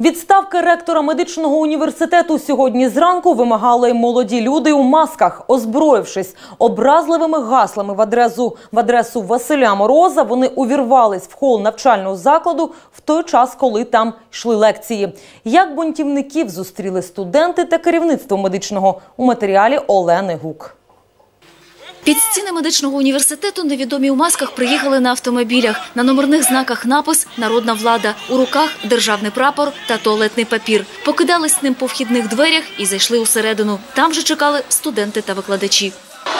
Відставки ректора медичного університету сьогодні зранку вимагали молоді люди у масках. Озброївшись образливими гаслами в адресу Василя Мороза, вони увірвались в хол навчального закладу в той час, коли там йшли лекції. Як бунтівників зустріли студенти та керівництво медичного у матеріалі Олени Гук. Під стіни медичного університету невідомі у масках приїхали на автомобілях. На номерних знаках напис «Народна влада». У руках державний прапор та туалетний папір. Покидались ним по вхідних дверях і зайшли усередину. Там вже чекали студенти та викладачі.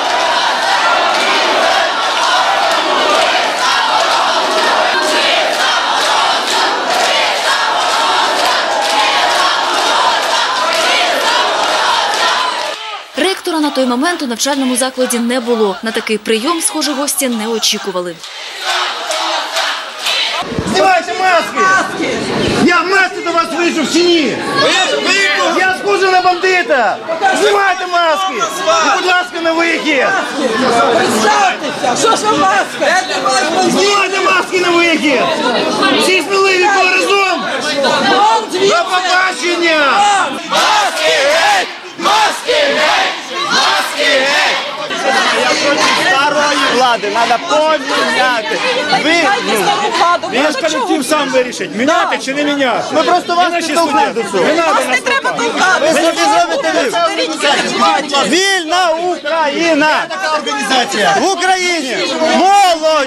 Ректора на той момент у навчальному закладі не було. На такий прийом, схоже, гості не очікували. Знімайте маски! Я в масці до вас вийшов чи ні? Я схожий на бандита! Знімайте маски! І, будь ласка, на вихід! Представтеся! Що ж ви маска? Знімайте маски на вихід! Всі сміливі разом! До побачення! Маски геть! Маски геть! Маски геть! Я проти старої влади, треба поміняти. Весь колектив сам вирішить, міняти чи не міняти. Ми просто вас не толкали до цього. Вас не треба толкати. Ви собі зробите Вільна Україна! В Україні! Молодь!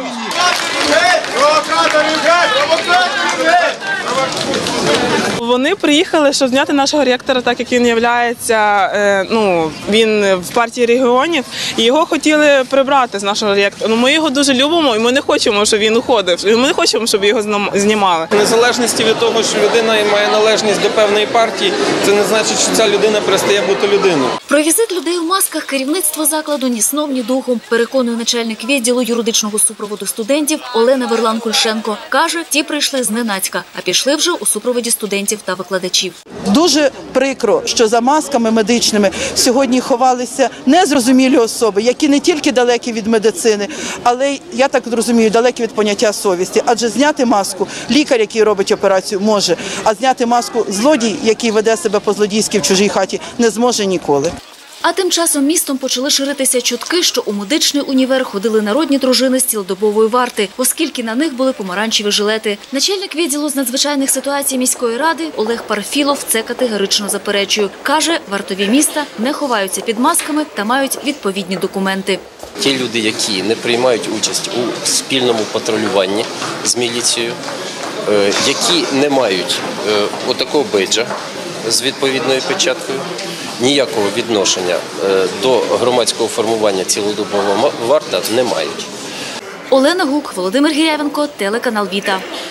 Вони приїхали, щоб зняти нашого ректора, так як він є, він в партії регіонів, і його хотіли прибрати з нашого ректора. Ми його дуже любимо, і ми не хочемо, щоб він уходив, і ми не хочемо, щоб його знімали. В незалежності від того, що людина має належність до певної партії, це не значить, що ця людина перестає бути людиною. Про візит людей у масках керівництво закладу ні сном, ні духом, переконує начальник відділу юридичного супроводу студентів Олена Верлан-Кульшенко. Каже, ті прийшли зненацька, а пішли вже у супроводі студентів та викладачів. Дуже прикро, що за масками медичними сьогодні ховалися незрозумілі особи, які не тільки далекі від медицини, але, я так розумію, далекі від поняття совісті. Адже зняти маску лікар, який робить операцію, може, а зняти маску злодій, який веде себе по-злодійськи в чужій хаті, не зможе ніколи. А тим часом містом почали ширитися чутки, що у медичний універ ходили народні дружини з цілодобової варти, оскільки на них були помаранчеві жилети. Начальник відділу з надзвичайних ситуацій міської ради Олег Парфілов це категорично заперечує. Каже, вартові міста не ховаються під масками та мають відповідні документи. Ті люди, які не приймають участь у спільному патрулюванні з міліцією, які не мають отакого бейджа з відповідною печаткою, ніякого відношення до громадського формування цілодобова варта не мають. Олена Гук, Володимир Гірявенко, телеканал Віта.